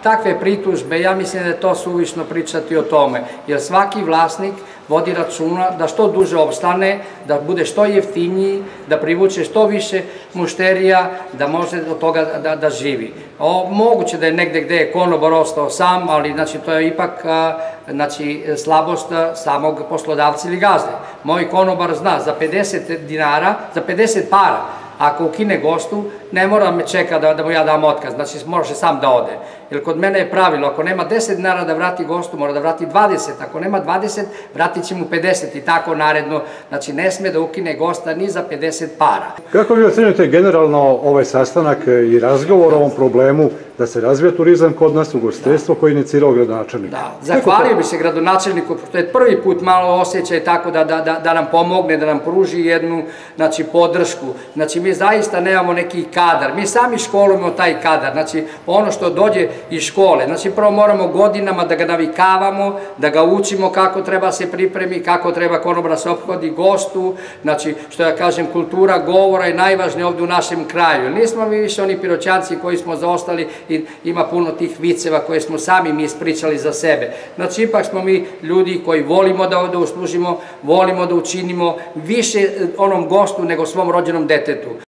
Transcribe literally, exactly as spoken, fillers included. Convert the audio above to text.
takve pritužbe, ja mislim da je to suvišno pričati o tome, jer svaki vlasnik vodi računa da što duže opstane, da bude što jeftiniji, da privuče što više mušterija, da može od toga da, da živi. O, moguće da je negde gde je konobar ostao sam, ali znači, to je ipak a, znači, slabost samog poslodavca ili gazde. Moj konobar zna za pedeset dinara, za pedeset para, ako ukine gostu, ne mora me čeka da, da mu ja dam otkaz, znači može sam da ode. Jer kod mene je pravilo, ako nema deset dinara da vrati gostu, mora da vrati dvadeset, ako nema dvadeset, vratit će mu pedeset i tako naredno. Znači ne sme da ukine gosta ni za pedeset para. Kako vi ocenjujete generalno ovaj sastanak i razgovor o ovom problemu da se razvija turizam kod nas, ugostiteljstvo koje je inicirao gradonačelnik? Da, zahvalio bi se gradonačelniku, što je prvi put malo osjećaj tako da, da, da, da nam pomogne, da nam pruži jednu znači, podršku. Znači mi zaista nemamo neki kadar, mi sami školujemo taj kadar, znači ono što dođe iz škole, znači prvo moramo godinama da ga navikavamo, da ga učimo kako treba se pripremi, kako treba konobar se ophodi gostu, znači što ja kažem kultura govora je najvažnija ovdje u našem kraju. Nismo mi više oni piroćanci koji smo zaostali i ima puno tih viceva koje smo sami mi ispričali za sebe. Znači ipak smo mi ljudi koji volimo da ovdje uslužimo, volimo da učinimo više onom gostu nego svom rođenom detetu.